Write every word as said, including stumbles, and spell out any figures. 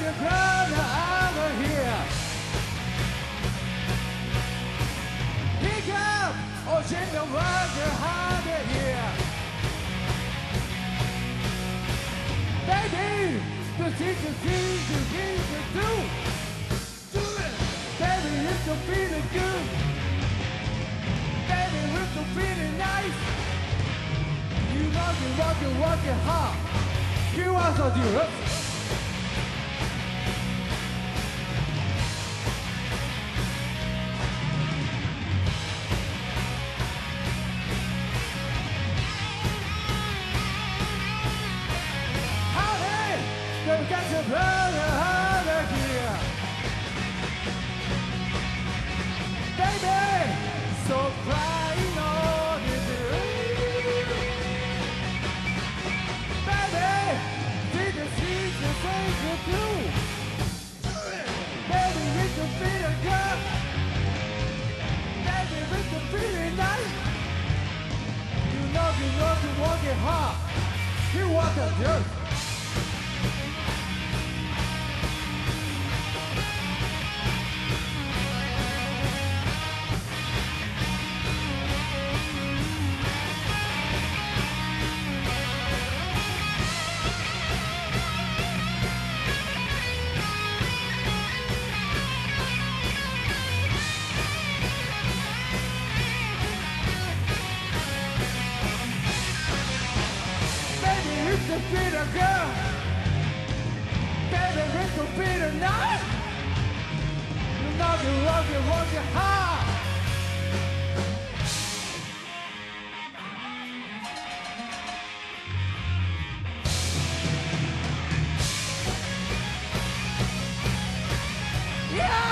the ground over here. Pick up, ocean the world harder here. Baby, the thing to see, the thing to do. Do it, baby, if you're feeling good. Baby, if you're feeling nice. You working, working, working hard. You are so dear. They've got to burn harder here. Baby, so crying on the rain. Baby, did you see the things you do? Baby, with the feeling good. Baby, with the feeling nice. You know you know you want it hard. You want the dirt. It's a bitter girl. Baby, it's a bitter night. You know you love it, want it hard. Yeah!